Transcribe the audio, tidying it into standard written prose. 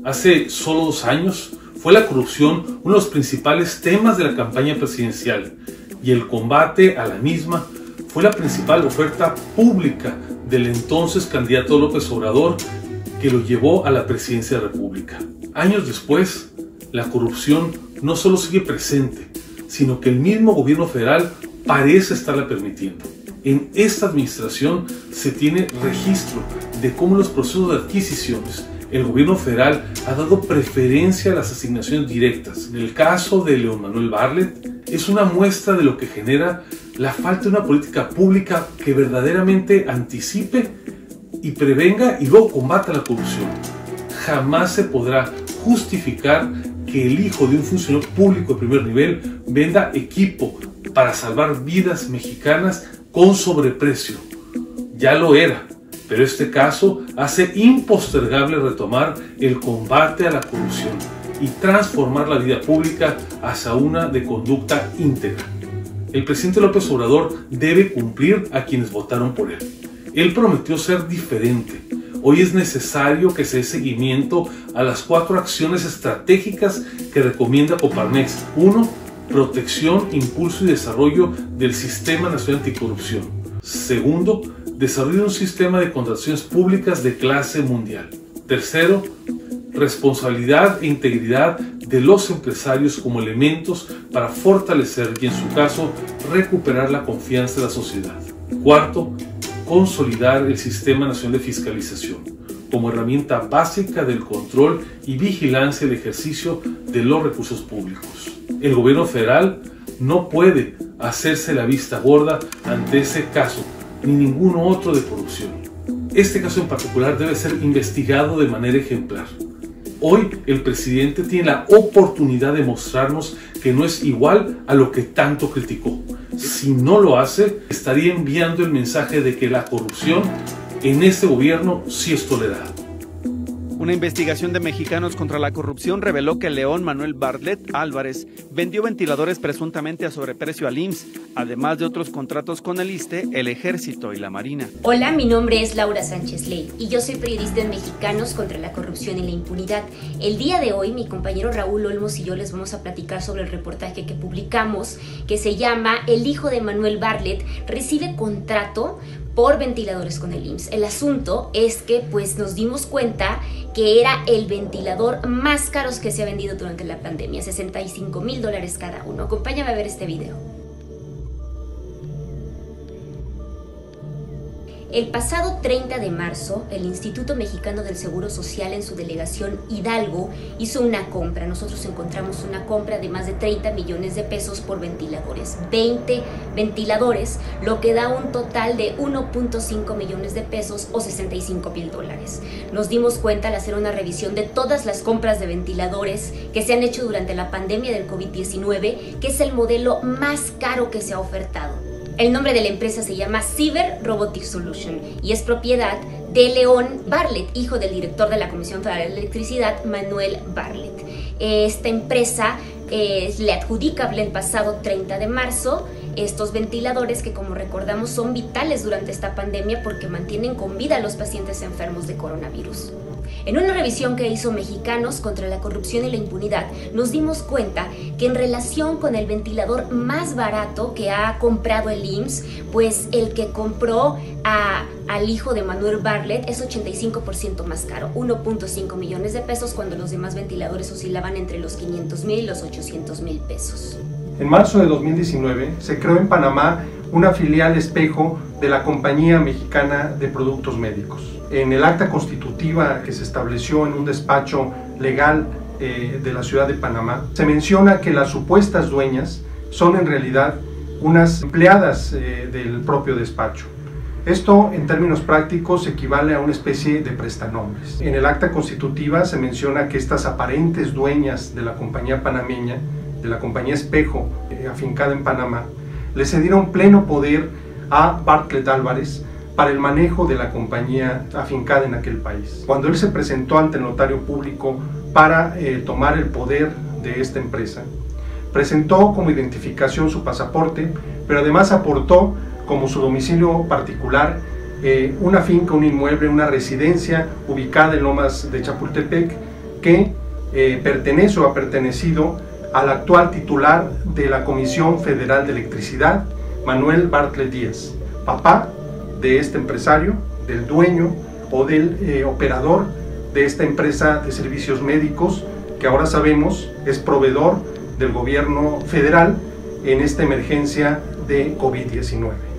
Hace solo 2 años fue la corrupción uno de los principales temas de la campaña presidencial y el combate a la misma fue la principal oferta pública del entonces candidato López Obrador, que lo llevó a la presidencia de la República. Años después, la corrupción no solo sigue presente, sino que el mismo gobierno federal parece estarla permitiendo. En esta administración se tiene registro de cómo los procesos de adquisiciones, el gobierno federal ha dado preferencia a las asignaciones directas. En el caso de León Manuel Bartlett, es una muestra de lo que genera la falta de una política pública que verdaderamente anticipe y prevenga y luego combata la corrupción. Jamás se podrá justificar que el hijo de un funcionario público de primer nivel venda equipo para salvar vidas mexicanas con sobreprecio. Ya lo era, pero este caso hace impostergable retomar el combate a la corrupción y transformar la vida pública hacia una de conducta íntegra. El presidente López Obrador debe cumplir a quienes votaron por él. Él prometió ser diferente. Hoy es necesario que se dé seguimiento a las 4 acciones estratégicas que recomienda Coparmex. 1. Protección, impulso y desarrollo del Sistema Nacional Anticorrupción. 2. Desarrollo de un sistema de contrataciones públicas de clase mundial. 3. Responsabilidad e integridad de los empresarios como elementos para fortalecer y, en su caso, recuperar la confianza de la sociedad. 4. Consolidar el Sistema Nacional de Fiscalización como herramienta básica del control y vigilancia del ejercicio de los recursos públicos. El gobierno federal no puede hacerse la vista gorda ante ese caso ni ningún otro de corrupción. Este caso en particular debe ser investigado de manera ejemplar. Hoy el presidente tiene la oportunidad de mostrarnos que no es igual a lo que tanto criticó. Si no lo hace, estaría enviando el mensaje de que la corrupción en este gobierno sí es tolerada. Una investigación de Mexicanos contra la Corrupción reveló que León Manuel Bartlett Álvarez vendió ventiladores presuntamente a sobreprecio al IMSS, además de otros contratos con el ISSSTE, el Ejército y la Marina. Hola, mi nombre es Laura Sánchez Ley y yo soy periodista en Mexicanos contra la Corrupción y la Impunidad. El día de hoy, mi compañero Raúl Olmos y yo les vamos a platicar sobre el reportaje que publicamos, que se llama El hijo de Manuel Bartlett recibe contrato por ventiladores con el IMSS. El asunto es que pues nos dimos cuenta que era el ventilador más caro que se ha vendido durante la pandemia, $65,000 cada uno. Acompáñame a ver este video. El pasado 30 de marzo, el Instituto Mexicano del Seguro Social en su delegación Hidalgo hizo una compra. Nosotros encontramos una compra de más de 30 millones de pesos por ventiladores. 20 ventiladores, lo que da un total de 1.5 millones de pesos o $65,000. Nos dimos cuenta al hacer una revisión de todas las compras de ventiladores que se han hecho durante la pandemia del COVID-19, que es el modelo más caro que se ha ofertado. El nombre de la empresa se llama Cyber Robotic Solution y es propiedad de León Bartlett, hijo del director de la Comisión Federal de Electricidad, Manuel Bartlett. Esta empresa le adjudica el pasado 30 de marzo estos ventiladores que, como recordamos, son vitales durante esta pandemia porque mantienen con vida a los pacientes enfermos de coronavirus. En una revisión que hizo Mexicanos contra la Corrupción y la Impunidad, nos dimos cuenta que en relación con el ventilador más barato que ha comprado el IMSS, pues el que compró al hijo de Manuel Bartlett es 85% más caro, 1.5 millones de pesos, cuando los demás ventiladores oscilaban entre los 500,000 y los 800,000 pesos. En marzo de 2019 se creó en Panamá una filial espejo de la Compañía Mexicana de Productos Médicos. En el acta constitutiva que se estableció en un despacho legal de la ciudad de Panamá, se menciona que las supuestas dueñas son en realidad unas empleadas del propio despacho. Esto, en términos prácticos, equivale a una especie de prestanombres. En el acta constitutiva se menciona que estas aparentes dueñas de la compañía panameña, de la compañía espejo afincada en Panamá, le cedieron pleno poder a Bartlett Álvarez para el manejo de la compañía afincada en aquel país. Cuando él se presentó ante el notario público para tomar el poder de esta empresa, presentó como identificación su pasaporte, pero además aportó como su domicilio particular una finca, un inmueble, una residencia ubicada en Lomas de Chapultepec, que pertenece o ha pertenecido al actual titular de la Comisión Federal de Electricidad, Manuel Bartlett Díaz, papá de este empresario, del dueño o del operador de esta empresa de servicios médicos, que ahora sabemos es proveedor del gobierno federal en esta emergencia de COVID-19.